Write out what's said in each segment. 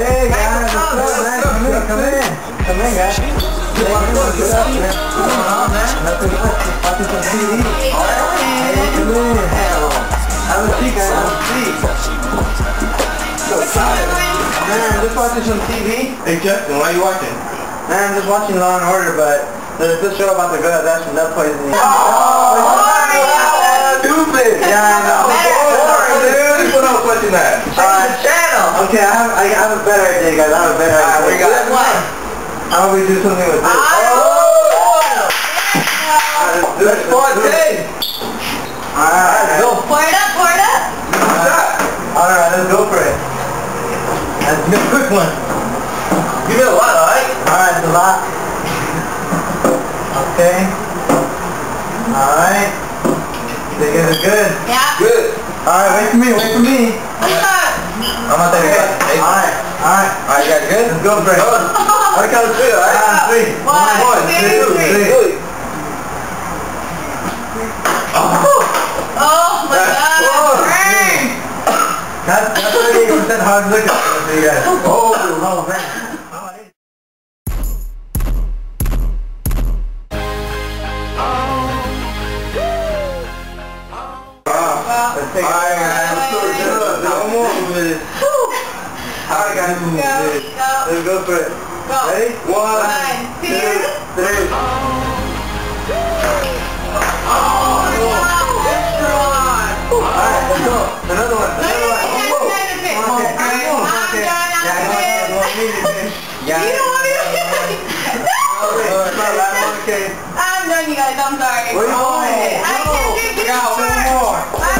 Hey guys, what's up, man? Come in, come in. Come in, guys. Hey, what's up, man? What's going on, man? Nothing much. Just watching some TV. Hey, come in. Have a seat, guys. Have a seat. So excited. Man, just watching some TV. Hey, Justin, why are you watching? Man, I'm just watching Law and Order, but there's this show about the girl that's from nut poisoning. Stupid! Yeah, I know. Dude, what else watching that? Change the channel! Okay, I have a better idea, guys. I have a better idea. We got one. How about we do something with this? Let's partake! Alright, let's go. Pour it up, pour it up. Alright, let's go for it. Let's do a quick one. Give me a lot, alright? Alright, it's a lot. Okay. Alright. You guys are good? Yeah. Good. Alright, wait for me, wait for me. I'm gonna take it. Alright, alright. Alright, you guys good? Let's go for it. I count to 3, alright? Count to 3. 1, 2, 3. Oh my God, that's 38% hard looking for you guys. Oh man. Let's take it. Alright guys, I'm so good. Now I'm moving with it. Alright guys, move with it. Let's go for it. Ready? 1, 2, 3. Alright, let's go. Another one. Another one. I'm done, you guys. I'm sorry. Where you going? I can't do this. Got one more.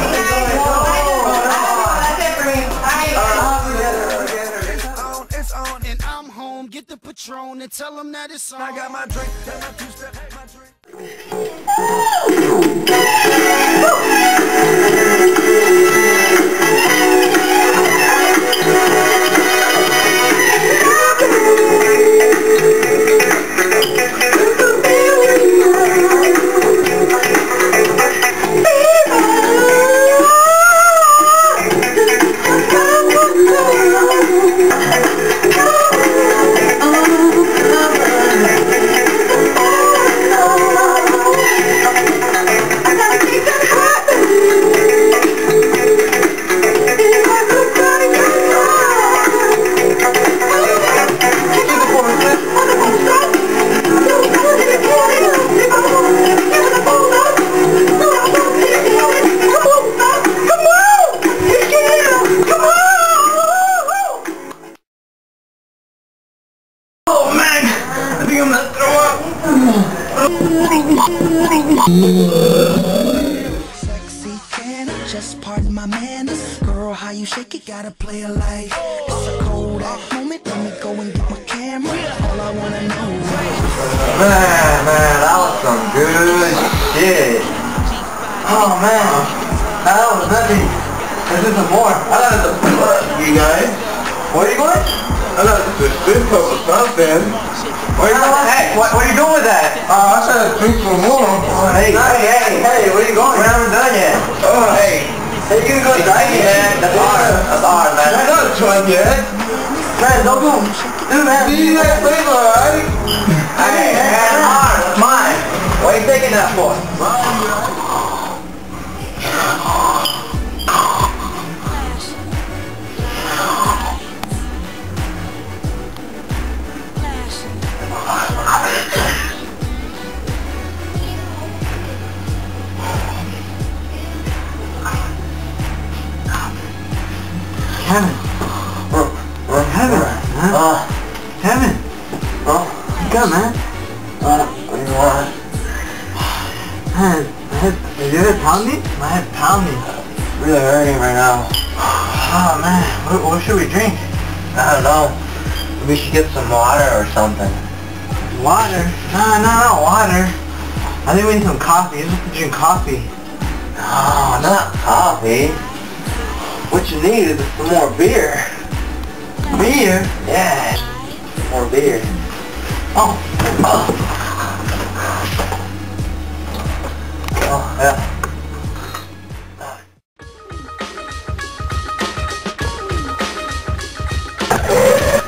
That's it for me. It's on and I'm home. Get the Patron and tell them that it's on. I got my drink, got my two-step, my drink. Sexy can just pardon my manners. Girl, how you shake it, gotta play it like it's a Kodak moment. Let me go and get my camera. All I wanna know. Man, that was some good shit. Oh man, that was nothing. This is some more. I thought it was a butt, you guys. Where are you going? I thought it was a spin cup or something. Where are you going? Hey, what are you doing with that? I said drink some more. Hey, where are you going? We haven't done yet. Hey, you can go try it, man. That's hard, man. I'm not trying yet. Man, don't go. Dude, man. See that flavor, alright? Hey, man, that's hard. That's mine. What are you taking that for? Kevin. Kevin. Kevin. What's up, man? What do you want? Man, is your head pounding? My head pounding. Really hurting right now. Oh man, what should we drink? I don't know. We should get some water or something. Water? No, not water. I think we need some coffee. You have to drink coffee. No, not coffee. What you need is some more beer. Beer? Yeah. More beer. Oh, yeah.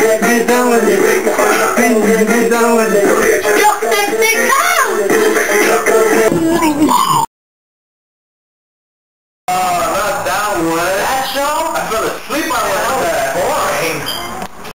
Be done with it. Be done with it.